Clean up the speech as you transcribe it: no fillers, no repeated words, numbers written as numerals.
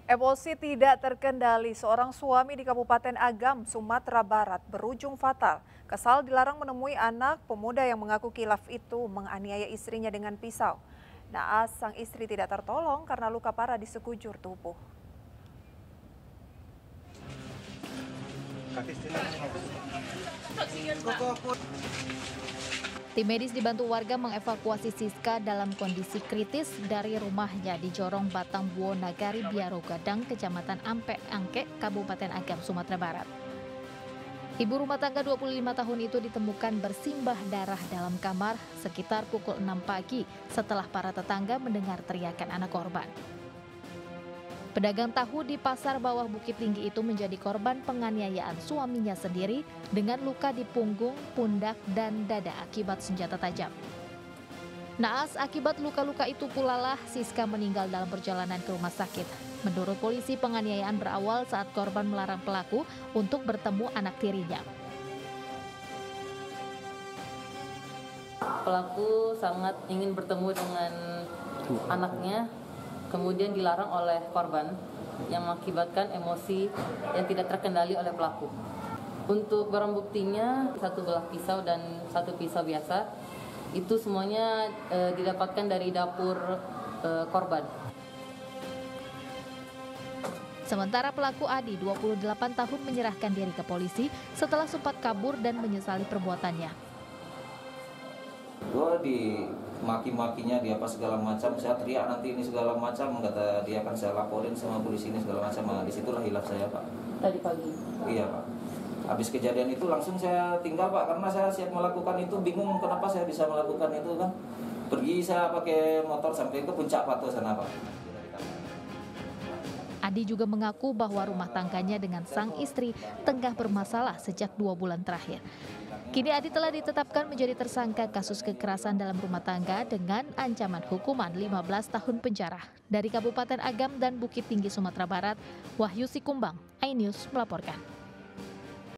Emosi tidak terkendali, seorang suami di Kabupaten Agam, Sumatera Barat berujung fatal. Kesal dilarang menemui anak, pemuda yang mengaku kilaf itu menganiaya istrinya dengan pisau. Naas, sang istri tidak tertolong karena luka parah di sekujur tubuh. Tim medis dibantu warga mengevakuasi Siska dalam kondisi kritis dari rumahnya di Jorong Batang Buo Nagari Biaro Gadang, Kecamatan Ampe Angke, Kabupaten Agam, Sumatera Barat. Ibu rumah tangga 25 tahun itu ditemukan bersimbah darah dalam kamar sekitar pukul 6 pagi setelah para tetangga mendengar teriakan anak korban. Pedagang tahu di Pasar Bawah Bukit Tinggi itu menjadi korban penganiayaan suaminya sendiri dengan luka di punggung, pundak, dan dada akibat senjata tajam. Naas, akibat luka-luka itu pula lah Siska meninggal dalam perjalanan ke rumah sakit. Menurut polisi, penganiayaan berawal saat korban melarang pelaku untuk bertemu anak tirinya. Pelaku sangat ingin bertemu dengan anaknya, kemudian dilarang oleh korban yang mengakibatkan emosi yang tidak terkendali oleh pelaku. Untuk barang buktinya, satu belah pisau dan satu pisau biasa, itu semuanya didapatkan dari dapur korban. Sementara pelaku Adi, 28 tahun, menyerahkan diri ke polisi setelah sempat kabur dan menyesali perbuatannya. Gue dimaki-makinya dia apa segala macam, saya teriak nanti ini segala macam, kata dia kan saya laporin sama polisi ini segala macam. Nah, disitulah hilaf saya, Pak. Tadi pagi? Iya, Pak. Habis kejadian itu langsung saya tinggal, Pak, karena saya siap melakukan itu, bingung kenapa saya bisa melakukan itu kan. Pergi saya pakai motor sampai ke puncak Pato sana, Pak. Adi juga mengaku bahwa rumah tangganya dengan sang istri tengah bermasalah sejak 2 bulan terakhir. Kini Adi telah ditetapkan menjadi tersangka kasus kekerasan dalam rumah tangga dengan ancaman hukuman 15 tahun penjara. Dari Kabupaten Agam dan Bukit Tinggi, Sumatera Barat, Wahyu Sikumbang, iNews melaporkan.